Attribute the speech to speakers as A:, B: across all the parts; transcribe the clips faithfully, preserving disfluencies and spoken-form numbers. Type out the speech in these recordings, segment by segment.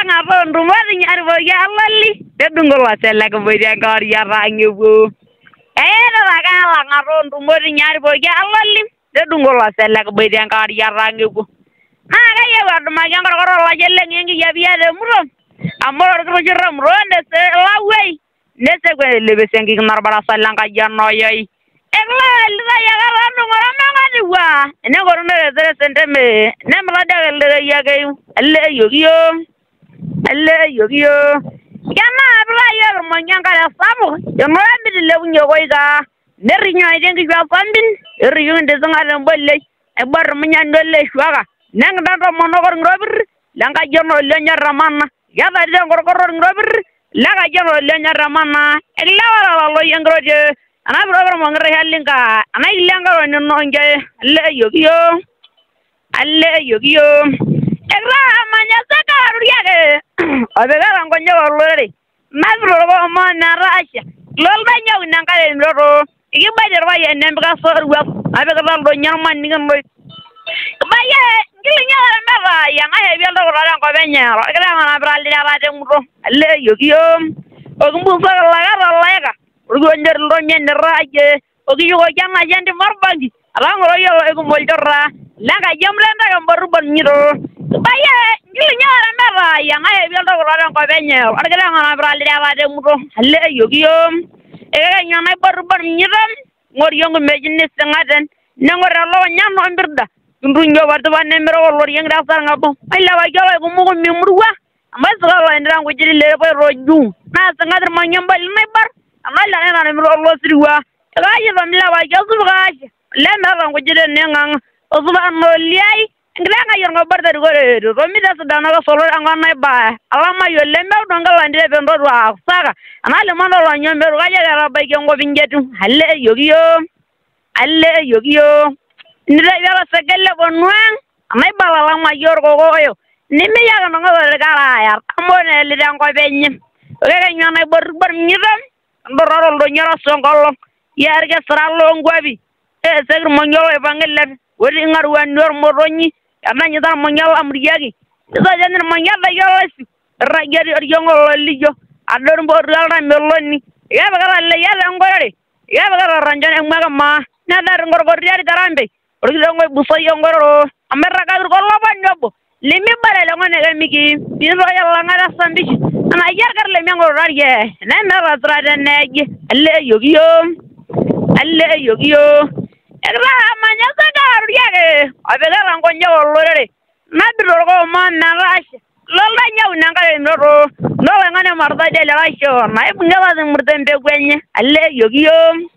A: ngapon rumah nyar boya alali. Dedungol wasela kemudian karya rangibu. Eh nakala ngapon rumah nyar boya alali. Dedungol wasela kemudian karya rangibu. Nah kaya wadu magang koro-koro la jeleng yang ya biada murom. Amor kero jeram ronde se lawei. Nese gue lebih sengki kenar barasa langka janoyai. Ekla lida ya kalanu ngorama ngadiwa. Ini korone tere senteme. Ne melada lida ya kayu. Alle yogiyo. Alle yogiyo. Kama abla ya rumanyang kada sabu. Yono ambil lewu nyokoi ka. Neri nyoy dengi jwa fambin. Eri yung deseng ada bolle. Ebar menyandole shwaga. Nang dan monokor ngrobir. Langka jano lenya ramana. Ya tadi yang kor-kor ngrobir. Laga jano lenya ramana. Ekla wala lo yang groje. Ana brother mangre halinka ana ilanga wonno nonje alle yogiyo alle yogiyo egra amanya saka ruyage abega rangonje wolore mazro go mo narasha lol da nyaw nankale ndoro igi bajer waye nembga sorwa abega dal do nyarman ni ngam boy baye ngili nyara mera yang ahe biel do ran ko benya egra mana braldi ara de muro alle yogiyo ogumbu so laga laga Urgonjer lo nyender aja, ogi yugo janga jandi marbangi, alang lo yo ego moldora, laga jamlenda gambar banyiro, baye ngili nyara mera yang aye biel do ran ko benya, argala ngana brali dawa de muro, alle yogiyo, ega nyana bar banyiro, ngor yong mejini sengaden, nangor lo nyano ambirda, ndunjo wartu banne mero lo yang dasar ngabo, ay lawa yo ego mugo mimruwa, amai sala lo ndran ko jiri le boy roju, na sengader manyambal nebar. Amala na na mro lo sriwa gaji ba mila ba jasu gaji le na ran ko jide ne ngang osuba no liai nglanga yor ngo barda gore ro mi da dana ga solo anga na ba alama yo le me do ngala ndire be ndo wa saga amale mano lo nyombe ro gaji ga ba ke ngo bingetu halle yogiyo halle yogiyo ndire ya segelle bonwan amai ba la ma yor go go yo ni mi ya ga ngo ga ra ya amone le dan ko benye ga nyana bor bor nyidam Bororo lo nyara songolo yarge saralo ngwabi e segr monyolo e bangelle wori ngar wan nor moronyi ananya dar monyolo amriyagi isa janir monyala yolasi ragari yongolo lijo ador mbor dala meloni ya bagala le yala ngorare ya bagala ranjane magama na dar ngor gor yari garambe orgi ngoy buso yongoro amerra kadur gollo banyobo limi bare lo ngone gamiki biro yalla ngara sambishi ana yargar le mengo rarye na na rasrada neje alle yogiyo alle yogiyo egra amanya saka ruyage abega rangonje wolore na biro go man na rash lola nyaw nangale ndoro lola ngane marda de la rasho na ibunga wa murdembe gwenye alle yogiyo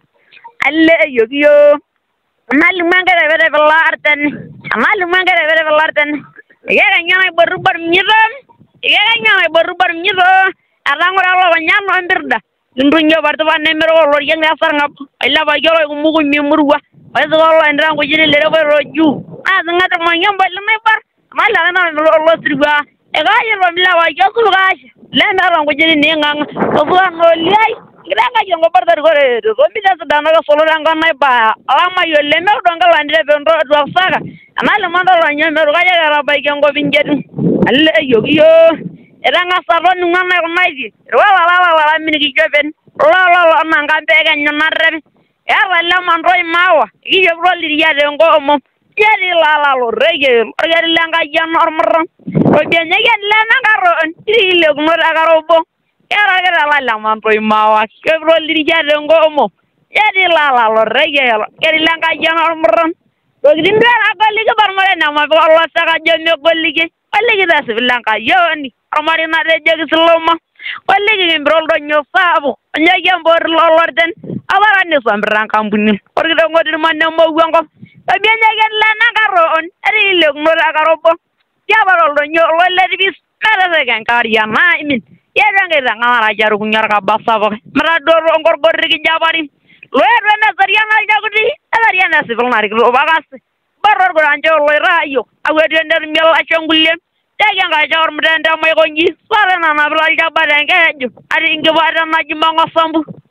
A: alle yogiyo amal mangare vere velarten amal mangare vere velarten yega nyana baru bar nyidam yega nyana baru bar nyido alangora lo nyano ambirda ndunyo bartu ban nemero lo yenga sar ngap illa ba joro ko mugu mi murwa waso lo ndran ko jini le ko roju az ngata mo nyamba le me bar mala na lo lo sirwa e ga yelo mi la wa josu ga le na ran ko jini ne ngang ko buan no liai gira ga jongo barda gore ko mi da dana ga solo ranga na ba alama yo le me do ngala ndre be ndo do saga amale mando lo nyamero ga ya ra ba gengo bingedu alle yogiyo eranga sarro ngana ko maiji wala wala wala min gi joben la la la nanga pega nyamarre ya wala man roy mawa gi jobro li ya de ngo mo yari la la lo rege yari langa jan ormor o be nyegen la nanga ro ri le gmor agaro bo ya ra la la man roy mawa jobro li ya de ngo mo yari la la lo rege yari langa jan ormor o gindra agali ga barmare na ma Allah saka jombe gollige waligi da sibilanka yoni amari na de jegi sloma waligi mbrol do nyo sabu nyagi ambor lolorden awara ne sambranka mbuni orgi do ngodi manne mo gongo be nyagi la na garo on ari le ngor agaro bo ya barol do nyo wala bis mala de gan kariya ma imin ya range da ngara jaru kunyar ka basa bo mara do ngor gorri jabari lo er na sariana jagudi sariana sibilnari ko bagas baror goranjo lo rayo awede nder mel acongulem tege nga jawr mdenda may gonji sare na na bral jabare ngeju ari inge wada na jimango sambu